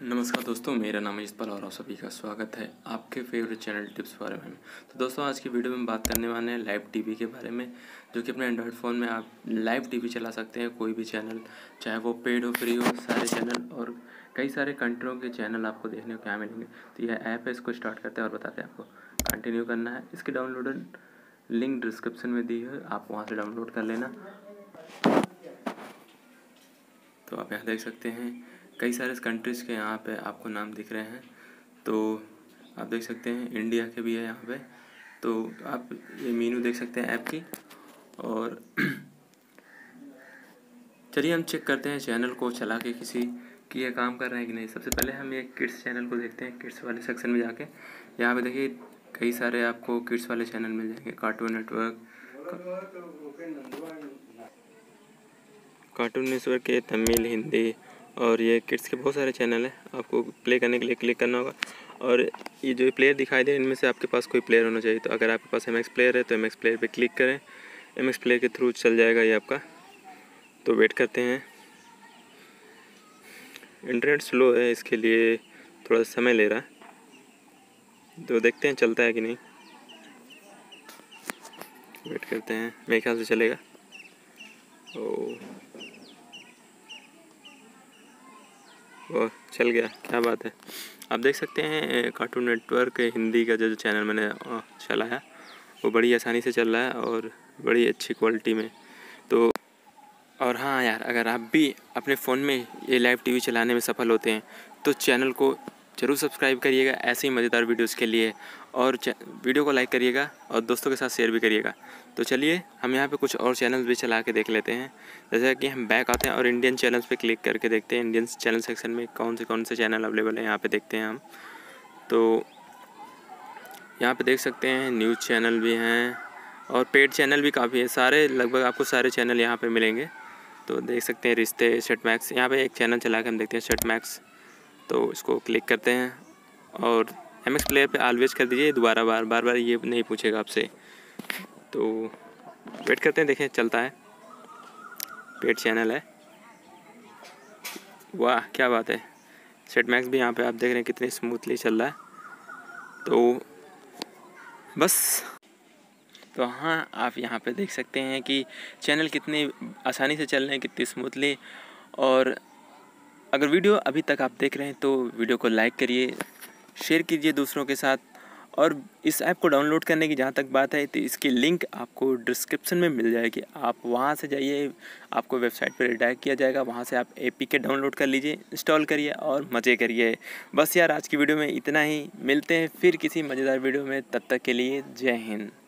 नमस्कार दोस्तों, मेरा नाम है इस्पाल और आप सभी का स्वागत है आपके फेवरेट चैनल टिप्स बारे में। तो दोस्तों, आज की वीडियो में बात करने वाले हैं लाइव टीवी के बारे में, जो कि अपने एंड्रॉयड फ़ोन में आप लाइव टीवी चला सकते हैं। कोई भी चैनल, चाहे वो पेड हो फ्री हो, सारे चैनल और कई सारे कंट्रियों के चैनल आपको देखने को क्या मिलेंगे। तो यह ऐप है, इसको स्टार्ट करते हैं और बताते हैं आपको कंटिन्यू करना है। इसकी डाउनलोड लिंक डिस्क्रिप्शन में दी है, आप वहाँ से डाउनलोड कर लेना। तो आप यहाँ देख सकते हैं कई सारे कंट्रीज़ के यहाँ पे आपको नाम दिख रहे हैं। तो आप देख सकते हैं इंडिया के भी है यहाँ पे। तो आप ये मीनू देख सकते हैं ऐप की। और चलिए हम चेक करते हैं चैनल को चला के किसी कि ये काम कर रहे हैं कि नहीं। सबसे पहले हम ये किड्स चैनल को देखते हैं। किड्स वाले सेक्शन में जाके यहाँ पे देखिए कई सारे आपको किड्स वाले चैनल मिल जाएंगे। कार्टून नेटवर्क के तमिल, हिंदी और ये किड्स के बहुत सारे चैनल हैं। आपको प्ले करने के लिए क्लिक करना होगा और ये जो प्लेयर दिखाई दे इनमें से आपके पास कोई प्लेयर होना चाहिए। तो अगर आपके पास MX प्लेयर है तो MX प्लेयर पे क्लिक करें। MX प्लेयर के थ्रू चल जाएगा ये आपका। तो वेट करते हैं। इंटरनेट स्लो है, इसके लिए थोड़ा समय ले रहा है। तो देखते हैं चलता है कि नहीं। वेट करते हैं, मेरे ख्याल से चलेगा। वो चल गया, क्या बात है। आप देख सकते हैं कार्टून नेटवर्क हिंदी का जो चैनल मैंने चला है वो बड़ी आसानी से चल रहा है और बड़ी अच्छी क्वालिटी में। तो और हाँ यार, अगर आप भी अपने फ़ोन में ये लाइव टीवी चलाने में सफल होते हैं तो चैनल को ज़रूर सब्सक्राइब करिएगा ऐसे ही मज़ेदार वीडियोज़ के लिए। और वीडियो को लाइक करिएगा और दोस्तों के साथ शेयर भी करिएगा। तो चलिए हम यहाँ पे कुछ और चैनल्स भी चला के देख लेते हैं। जैसे कि हम बैक आते हैं और इंडियन चैनल्स पे क्लिक करके देखते हैं इंडियन चैनल सेक्शन में कौन से चैनल अवेलेबल हैं, यहाँ पे देखते हैं हम। तो यहाँ पे देख सकते हैं न्यूज़ चैनल भी हैं और पेड चैनल भी काफ़ी है। सारे लगभग आपको सारे चैनल यहाँ पे मिलेंगे। तो देख सकते हैं रिश्ते, सेट मैक्स। यहाँ पे एक चैनल चला के हम देखते हैं सेट मैक्स। तो इसको क्लिक करते हैं और MX प्लेयर पे ऑलवेज कर दीजिए। दोबारा बार बार ये नहीं पूछेगा आपसे। तो वेट करते हैं, देखें चलता है। पेड चैनल है, वाह क्या बात है। सेट मैक्स भी यहाँ पे आप देख रहे हैं कितनी स्मूथली चल रहा है। तो बस तो हाँ, आप यहाँ पे देख सकते हैं कि चैनल कितनी आसानी से चल रहे हैं, कितनी स्मूथली। और अगर वीडियो अभी तक आप देख रहे हैं तो वीडियो को लाइक करिए, शेयर कीजिए दूसरों के साथ। और इस ऐप को डाउनलोड करने की जहाँ तक बात है तो इसकी लिंक आपको डिस्क्रिप्शन में मिल जाएगी। आप वहाँ से जाइए, आपको वेबसाइट पर रिडायरेक्ट किया जाएगा। वहाँ से आप APK डाउनलोड कर लीजिए, इंस्टॉल करिए और मज़े करिए। बस यार, आज की वीडियो में इतना ही। मिलते हैं फिर किसी मज़ेदार वीडियो में, तब तक के लिए जय हिंद।